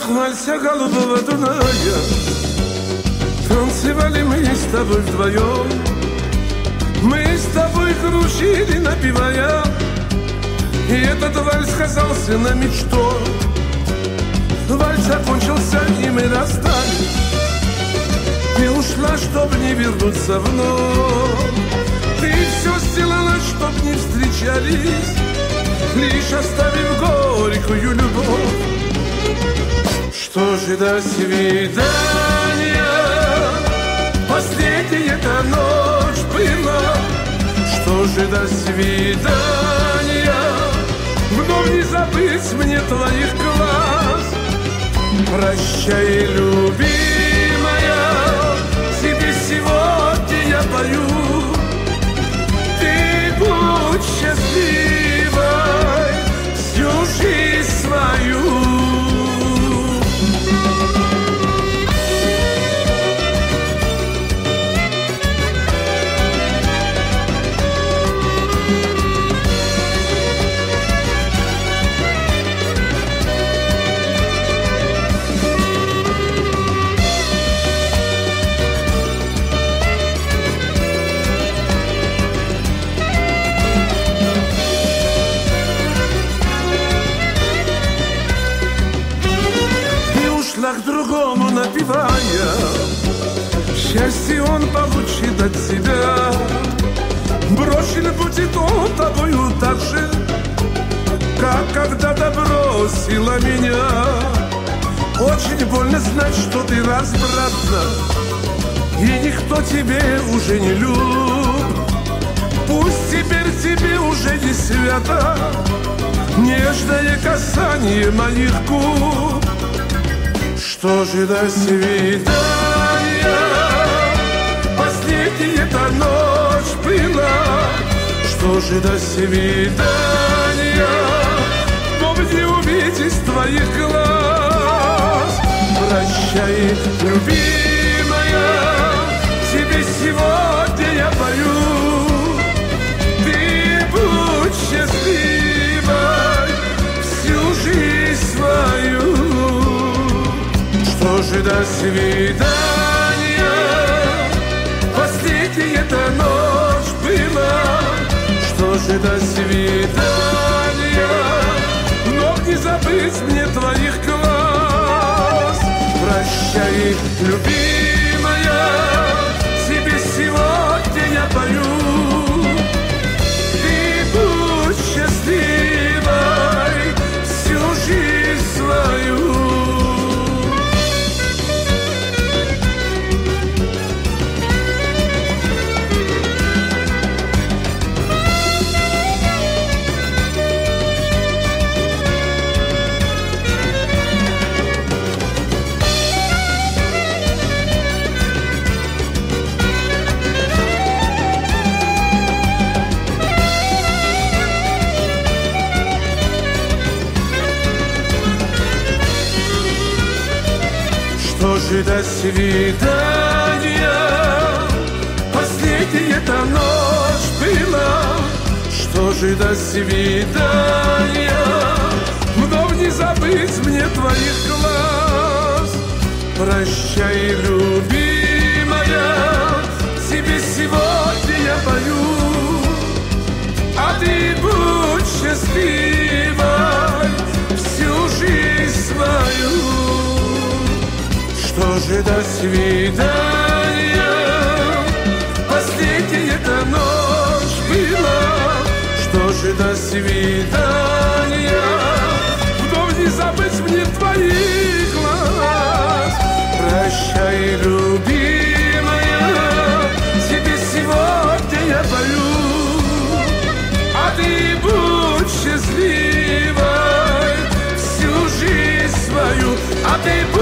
вальса голубого Дуная танцевали мы с тобой вдвоем. Мы с тобой кружили, напевая, и этот вальс казался на мечтой. Вальс закончился, и мы расстались. Ты ушла, чтоб не вернуться вновь. Ты все сделала, чтоб не встречались, лишь оставив горькую любовь. Что же до свидания, последняя-то ночь была. Что же до свидания, вновь не забыть мне твоих глаз. Прощай, любимая, тебе сегодня я пою. Ты будь счастливой всю жизнь свою. К другому напевая, счастье он получит от себя. Брошен будет он тобою так же, как когда-то бросила меня. Очень больно знать, что ты разбратна, и никто тебе уже не любит. Пусть теперь тебе уже не свято нежное касание моих губ. Что же до свидания, последняя-то ночь была. Что же до свидания, вновь не увидеть твоих глаз. Прощай, любимая, тебе сегодня я пою. Ты будь счастливой всю жизнь свою. Что же до свидания, последняя-то ночь была. Что же до свидания, вновь не забыть мне твоих глаз. Прощай, любимая, тебе сегодня я пою. Ты будь счастливой всю жизнь свою. Что же до свидания, последняя-то ночь была. Что же до свидания, вновь не забыть мне твоих глаз. Прощай, любимая, тебе сегодня я пою. А ты будь счастливой всю жизнь свою. Что же до свидания, последняя-то ночь была. Что же до свидания, вновь не забыть мне твоих глаз. Прощай, любимая, тебе сегодня я пою. А ты будь счастливой всю жизнь свою. А ты будь